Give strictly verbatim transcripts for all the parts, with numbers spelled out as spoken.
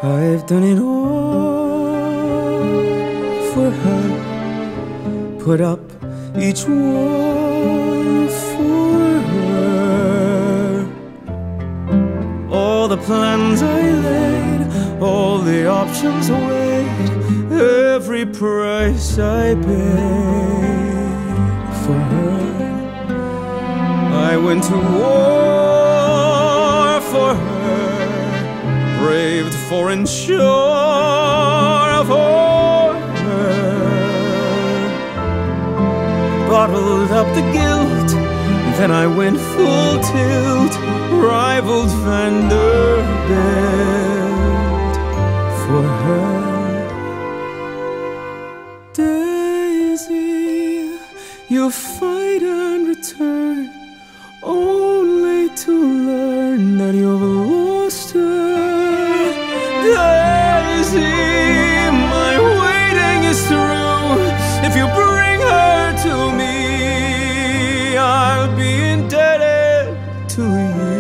I've done it all for her, put up each wall for her. All the plans I laid, all the options weighed, every price I paid for her. I went to war for her, braved foreign shore for her, bottled up the guilt, then I went full tilt, rivaled Vanderbilt for her. Daisy, you fight and return, only to learn that you've lost her. Daisy, my waiting is through. If you bring her to me, I'll be indebted to you.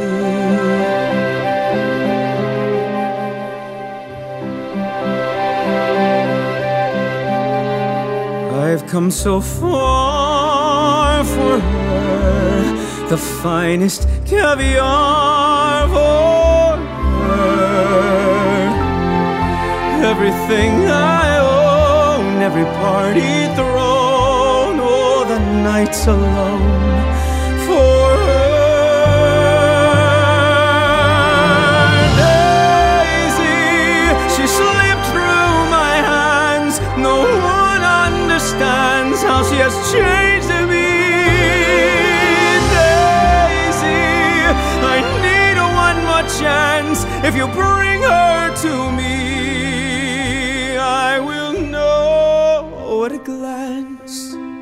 I've come so far for her, the finest caviar for her. Everything I own, every party thrown, all the nights alone for her. Daisy, she slipped through my hands. No one understands how she has changed me. I need a one more chance. If you bring her to me, I will know at a glance.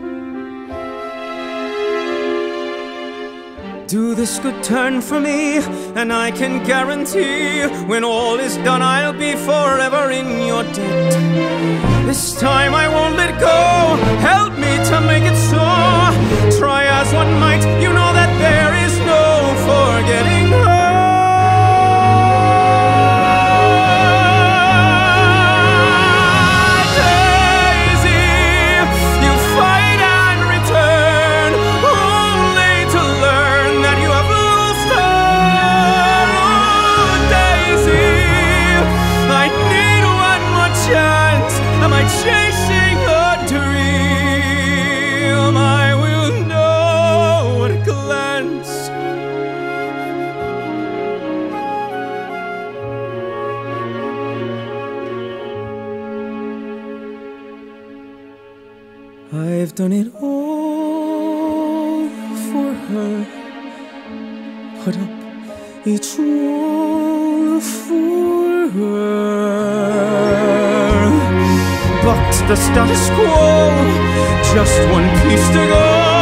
Do this good turn for me, and I can guarantee when all is done, I'll be forever in your debt. This time I won't let go. Help me to make it so. Try as one might, you know that there is no forgetting her. Daisy, you fight and return, only to learn that you have lost her. Oh, Daisy, I need one more chance. Am I chasing a dream? I will know at a glance. I've done it all for her, put up each wall for her, bucked the status quo, just one piece to go.